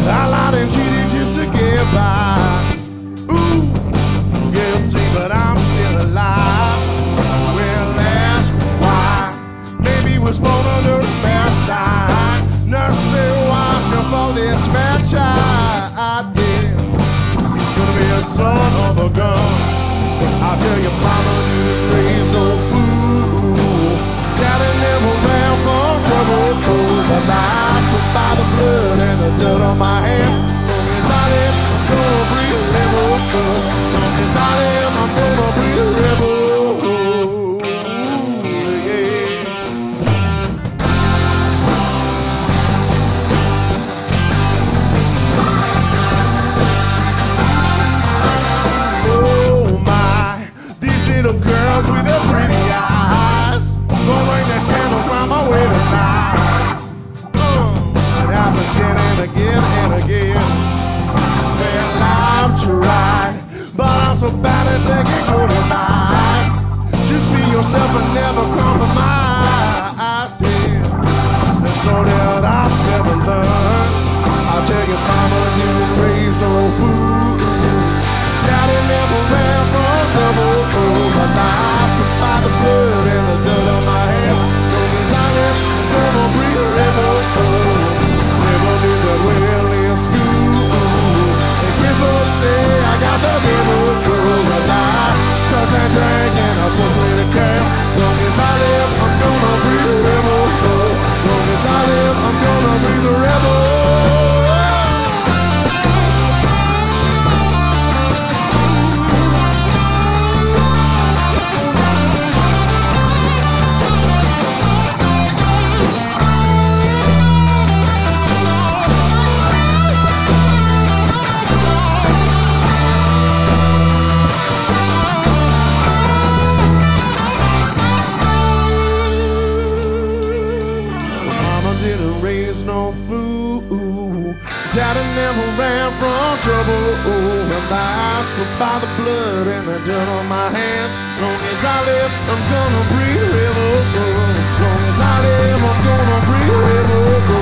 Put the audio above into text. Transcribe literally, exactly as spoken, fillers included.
I lied and cheated just to get by. Ooh, guilty, but I'm still alive. Well, ask why. Maybe was born under a bad sign. Nurse said, watch you for this bad child. He's gonna be a son of a gun. I'll tell you, mama didn't raise no fool. Daddy never ran from trouble, cold. But I swear by the blood and the dirt on my hands. Long as I live, I'm gonna breathe a rebel. Long as I live, I'm gonna breathe a rebel. Little girls with their pretty eyes gonna ring their scandals round my way tonight. uh, It happens again and again and again. Well, I've tried, but I'm so bad at taking good advice. Just be yourself and never compromise. Yeah. That's all that I've never learned. I'll tell you, mama didn't raise no fool. Daddy never ran from trouble. My life's by the blood and the dirt on my hands. Long as I live, I'm gonna breathe a rebel. Never knew that well in school. And people say I got the devil alive. Cause I drank and I smoked with a can. Long as I live, I'm gonna breathe a rebel. Long as I live, I'm gonna breathe a rebel. No fool. Daddy never ran from trouble. And I swear by the blood and the dirt on my hands. Long as I live, I'm gonna breathe a rebel. Long as I live, I'm gonna breathe a rebel.